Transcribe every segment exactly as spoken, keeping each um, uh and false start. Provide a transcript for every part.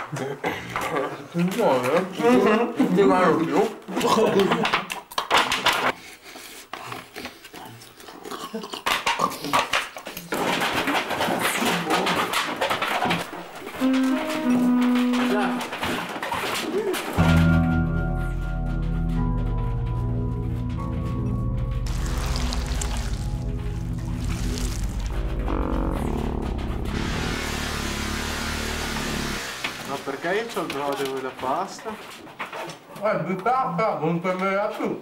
Buono, non ti vanno più. Ma perché io c'ho il brodo e la pasta? Eh, di pasta non te ne ha più.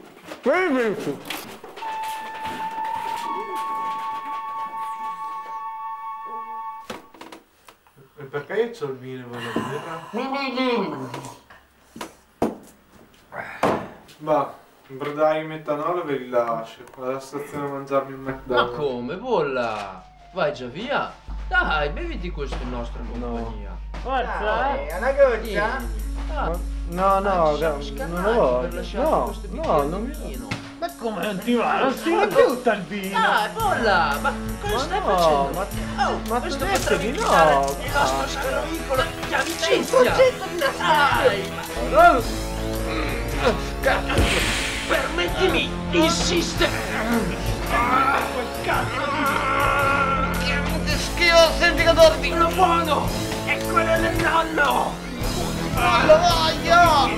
E perché io c'ho il vino e la birra? Va, brodai in metanolo ve li lascio. Vado alla stazione a mangiarmi un Ma McDonald's. come, bolla? Vai già via? Dai, beviti questo in nostra compagnia. Forza, eh! Una goccia? Ah, No, no, siamo non scannati lo per voglio. lasciare No, questo no, bicchiere non di mi... vino. Ma come non ti va? Non si va tutta il vino! Dai, bolla! Ma cosa Ma stai no, facendo? ma- oh, ma questo tu detto potrebbe di indicare no! il nostro sacro vincolo di amicizia! Dai! Permettimi di insistere! Quel cazzo di... Che schifo, senti che dormi! Quello buono! È quello del nonno! Lo voglio!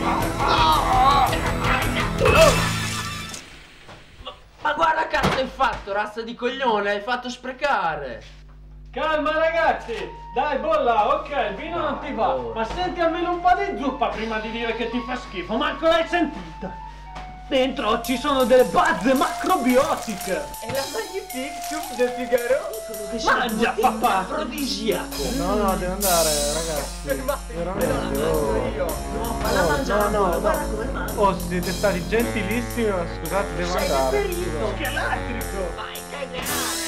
Ma, ma guarda cazzo hai fatto, razza di coglione! Hai fatto sprecare! Calma ragazzi! Dai bolla, ok, il vino non ti va! bolla. Ma senti almeno un po' di zuppa prima di dire che ti fa schifo, manco l'hai sentita! Dentro ci sono delle bazze macrobiotiche! È la Magnifique Soup de Figaro? Mangia papà! Afrodisiaco! No, no, devo andare ragazzi! Veramente, oh! No, falla mangiare! no, no, guarda no. come mangia! Oh, siete stati gentilissimi, ma scusate, devo andare! ferito! Che elettrico! Vai, cagare!